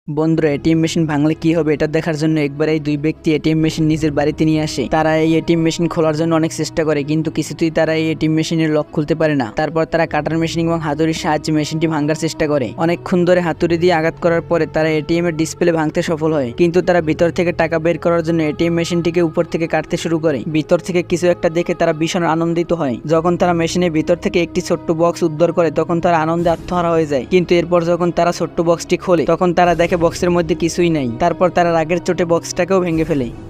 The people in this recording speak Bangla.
বন্ধুরা, এটিএম মেশিন ভাঙলে কি হবে এটা দেখার জন্য একবার এই দুই ব্যক্তি এটিএম মেশিন নিজের বাড়িতে নিয়ে আসে। তারা এই এটিএম মেশিন খোলার জন্য অনেক চেষ্টা করে, কিন্তু কিছুতেই তারা এই এটিএম মেশিনের লক খুলতে পারে না। তারপর তারা কাটার মেশিন এবং হাতুড়ির সাহায্যে মেশিনটি ভাঙার চেষ্টা করে। অনেকক্ষণ ধরে হাতুড়ি দিয়ে আঘাত করার পরে তারা এটিএম এর ডিসপ্লে ভাঙতে সফল হয়, কিন্তু তারা ভিতর থেকে টাকা বের করার জন্য এটিএম মেশিনটিকে উপর থেকে কাটতে শুরু করে। ভিতর থেকে কিছু একটা দেখে তারা ভীষণ আনন্দিত হয়। যখন তারা মেশিনের ভিতর থেকে একটি ছোট্ট বক্স উদ্ধার করে তখন তারা আনন্দে আত্মহারা হয়ে যায়। কিন্তু এরপর যখন তারা ছোট্ট বক্সটি খোলে তখন তারা দেখে বক্সের মধ্যে কিছুই নাই। তারপর তারা রাগের চোটে বক্সটাকেও ভেঙে ফেলে।